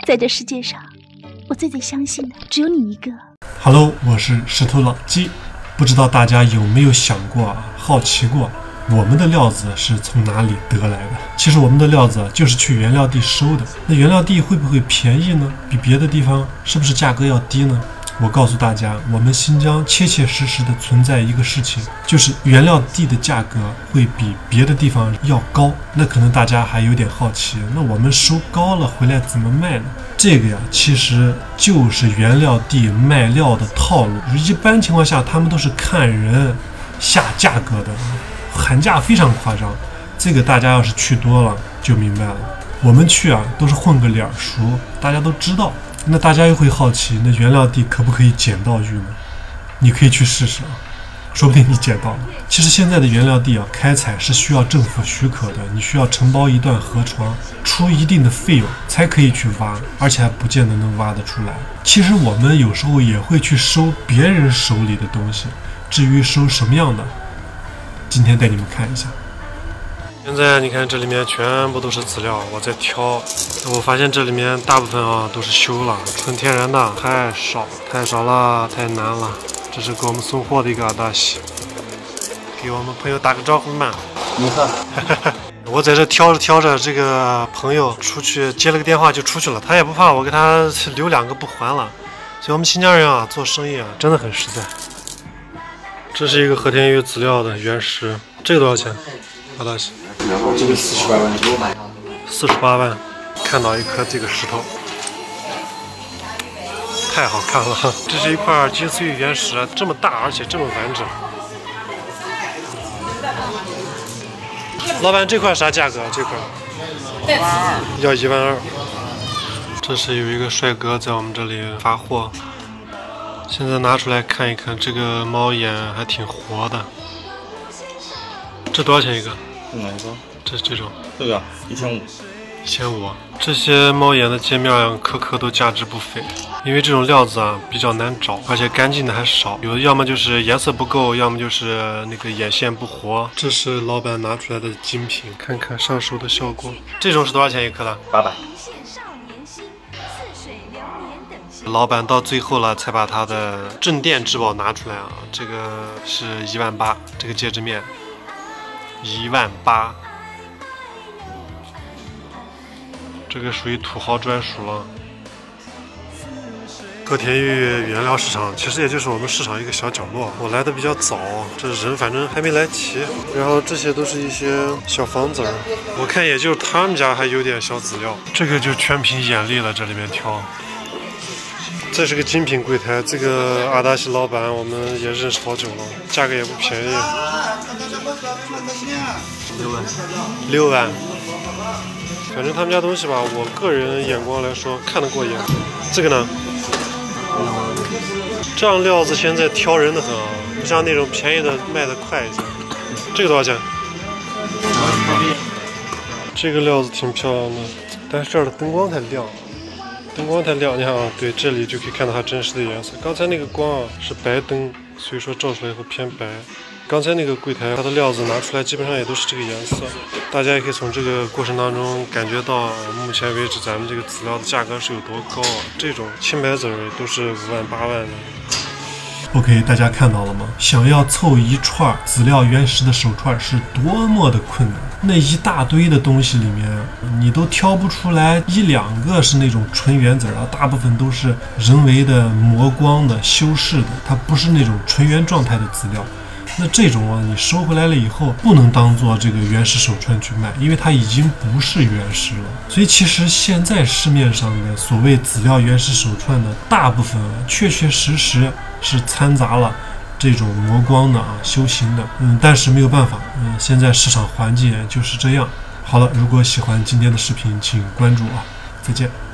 在这世界上，我最相信的只有你一个。 Hello， 我是石头老鸡。不知道大家有没有想过、好奇过，我们的料子是从哪里得来的？其实我们的料子就是去原料地收的。那原料地会不会便宜呢？比别的地方是不是价格要低呢？我告诉大家，我们新疆切切实实的存在一个事情，就是原料地的价格会比别的地方要高。那可能大家还有点好奇，那我们收高了回来怎么卖呢？这个呀，其实就是原料地卖料的套路。一般情况下，他们都是看人下价格的，喊价非常夸张。这个大家要是去多了就明白了。我们去都是混个脸熟，大家都知道。那大家又会好奇，那原料地可不可以捡到玉呢？你可以去试试说不定你捡到了。其实现在的原料地开采是需要政府许可的，你需要承包一段河床，出一定的费用才可以去挖，而且还不见得能挖得出来。其实我们有时候也会去收别人手里的东西，至于收什么样的，今天带你们看一下。现在你看这里面全部都是资料，我在挑，我发现这里面大部分都是修了，纯天然的太少了，太难了。这是给我们送货的一个阿达西，给我们朋友打个招呼嘛。 你好。 我在这挑着，这个朋友出去接了个电话就出去了，他也不怕我给他留2个不还了。所以我们新疆人做生意真的很实在。这是一个和田玉资料的原石，这个多少钱？阿达西。 这个48万。 48万，看到一颗这个石头，太好看了。这是一块金丝玉原石，这么大而且这么完整。老板，这块啥价格？这块要1万2。这是有一个帅哥在我们这里发货，现在拿出来看一看，这个猫眼还挺活的。这多少钱一个？ 哪一个？ 这种， 这个1500。 1500。这些猫眼的界面颗都价值不菲，因为这种料子比较难找，而且干净的还少，有的要么就是颜色不够，要么就是那个眼线不活。这是老板拿出来的精品，看看上手的效果。这种是多少钱一颗的 ？800。 老板到最后了才把他的镇店之宝拿出来这个是18000，这个戒指面18000。这个属于土豪专属了。和田玉原料市场其实也就是我们市场一个小角落，我来的比较早，这人反正还没来齐。然后这些都是一些小房子，我看也就他们家还有点小资料。这个就全凭眼力了，这里面挑。这是个精品柜台，这个阿达西老板我们也认识好久了，价格也不便宜。6万。反正他们家东西吧，我个人眼光来说看得过眼。这个呢，这样料子现在挑人的很不像那种便宜的卖的快一些。这个多少钱？这个料子挺漂亮的，但是这儿的灯光太亮，你看对，这里就可以看到它真实的颜色。刚才那个光是白灯，所以说照出来以后偏白。刚才那个柜台，它的料子拿出来基本上也都是这个颜色，大家也可以从这个过程当中感觉到，目前为止咱们这个资料的价格是有多高这种青白子都是5万8万的。OK， 大家看到了吗？想要凑一串资料原石的手串是多么的困难，那一大堆的东西里面，你都挑不出来1、2个是那种纯原子大部分都是人为的磨光的、修饰的，它不是那种纯原状态的资料。那这种你收回来了以后，不能当做这个原石手串去卖，因为它已经不是原石了。所以其实现在市面上的所谓资料原石手串的大部分确实是掺杂了这种磨光的修行的。但是没有办法，现在市场环境就是这样。好了，如果喜欢今天的视频，请关注再见。